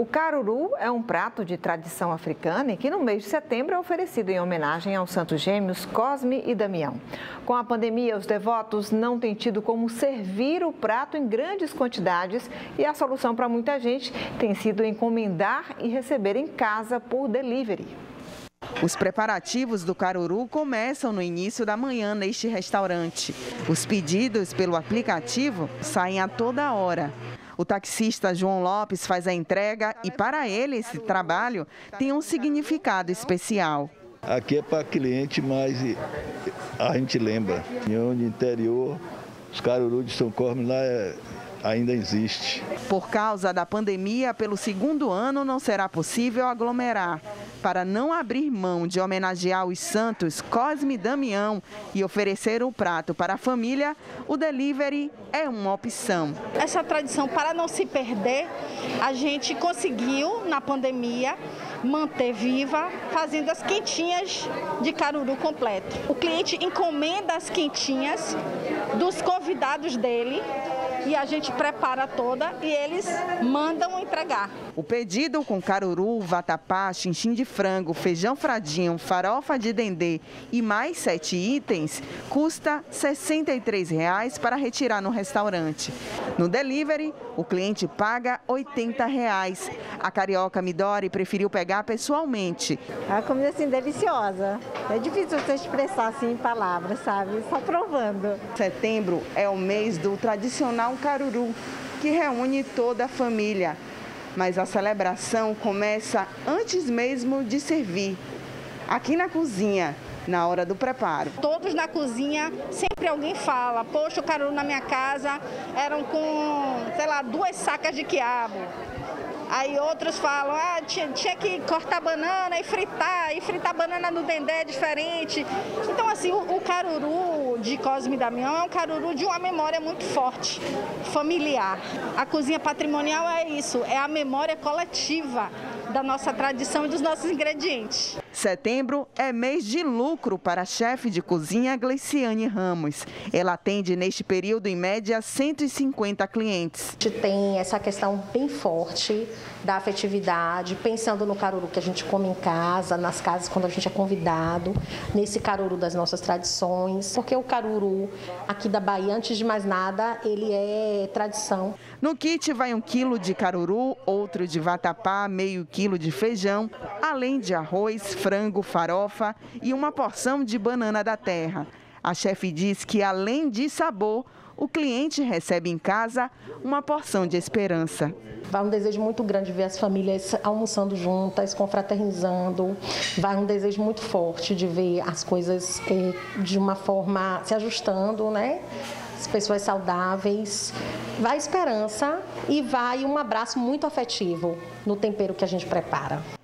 O caruru é um prato de tradição africana e que no mês de setembro é oferecido em homenagem aos santos gêmeos Cosme e Damião. Com a pandemia, os devotos não têm tido como servir o prato em grandes quantidades e a solução para muita gente tem sido encomendar e receber em casa por delivery. Os preparativos do caruru começam no início da manhã neste restaurante. Os pedidos pelo aplicativo saem a toda hora. O taxista João Lopes faz a entrega e para ele esse trabalho tem um significado especial. Aqui é para cliente, mas a gente lembra. Em onde interior, os carurus de São Cosme lá ainda existe. Por causa da pandemia, pelo segundo ano não será possível aglomerar. Para não abrir mão de homenagear os santos Cosme e Damião e oferecer o prato para a família, o delivery é uma opção. Essa tradição, para não se perder, a gente conseguiu, na pandemia, manter viva, fazendo as quentinhas de caruru completo. O cliente encomenda as quentinhas dos convidados dele e a gente prepara toda e eles mandam entregar. O pedido com caruru, vatapá, chinchim de frango, feijão fradinho, farofa de dendê e mais 7 itens custa R$ 63,00 para retirar no restaurante. No delivery, o cliente paga R$ 80,00. A carioca Midori preferiu pegar pessoalmente. A comida assim deliciosa. É difícil você expressar assim em palavras, sabe? Só provando. Setembro é o mês do tradicional caruru, que reúne toda a família. Mas a celebração começa antes mesmo de servir, aqui na cozinha, na hora do preparo. Todos na cozinha, sempre alguém fala, poxa, o caruru na minha casa eram com, sei lá, 2 sacas de quiabo. Aí outros falam, tinha que cortar banana e fritar banana no dendê é diferente. Então, assim, o caruru de Cosme e Damião é um caruru de uma memória muito forte, familiar. A cozinha patrimonial é isso, é a memória coletiva da nossa tradição e dos nossos ingredientes. Setembro é mês de lucro para a chefe de cozinha Gleiciane Ramos. Ela atende neste período, em média, 150 clientes. A gente tem essa questão bem forte da afetividade, pensando no caruru que a gente come em casa, nas casas quando a gente é convidado, nesse caruru das nossas tradições, porque o caruru aqui da Bahia, antes de mais nada, ele é tradição. No kit vai 1 quilo de caruru, outro de vatapá, meio quilo de feijão, além de arroz, frango, farofa e uma porção de banana da terra. A chefe diz que, além de sabor, o cliente recebe em casa uma porção de esperança. Vai um desejo muito grande ver as famílias almoçando juntas, confraternizando. Vai um desejo muito forte de ver as coisas de uma forma se ajustando, né? As pessoas saudáveis. Vai esperança e vai um abraço muito afetivo no tempero que a gente prepara.